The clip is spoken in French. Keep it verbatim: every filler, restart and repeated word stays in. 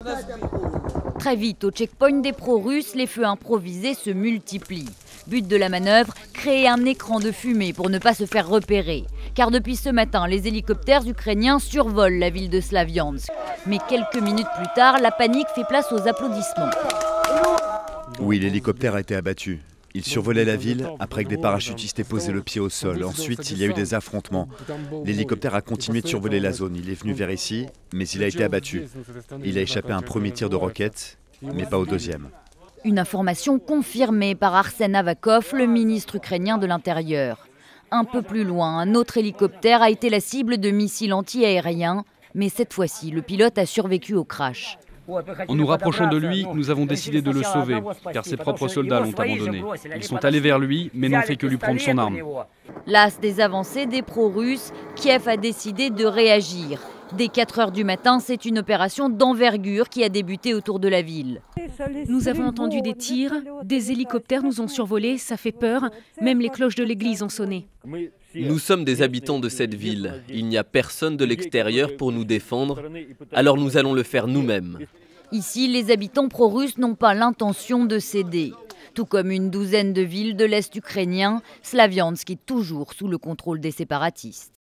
Très vite, au checkpoint des pro-russes, les feux improvisés se multiplient. But de la manœuvre, créer un écran de fumée pour ne pas se faire repérer. Car depuis ce matin, les hélicoptères ukrainiens survolent la ville de Slaviansk. Mais quelques minutes plus tard, la panique fait place aux applaudissements. Oui, l'hélicoptère a été abattu. Il survolait la ville après que des parachutistes aient posé le pied au sol. Ensuite, il y a eu des affrontements. L'hélicoptère a continué de survoler la zone. Il est venu vers ici, mais il a été abattu. Il a échappé à un premier tir de roquette, mais pas au deuxième. Une information confirmée par Arsen Avakov, le ministre ukrainien de l'Intérieur. Un peu plus loin, un autre hélicoptère a été la cible de missiles anti-aériens, mais cette fois-ci, le pilote a survécu au crash. En nous rapprochant de lui, nous avons décidé de le sauver, car ses propres soldats l'ont abandonné. Ils sont allés vers lui, mais n'ont fait que lui prendre son arme. Las des avancées des pro-russes, Kiev a décidé de réagir. Dès quatre heures du matin, c'est une opération d'envergure qui a débuté autour de la ville. Nous avons entendu des tirs, des hélicoptères nous ont survolés, ça fait peur, même les cloches de l'église ont sonné. Nous sommes des habitants de cette ville. Il n'y a personne de l'extérieur pour nous défendre, alors nous allons le faire nous-mêmes. Ici, les habitants pro-russes n'ont pas l'intention de céder. Tout comme une douzaine de villes de l'Est ukrainien, Slaviansk est toujours sous le contrôle des séparatistes.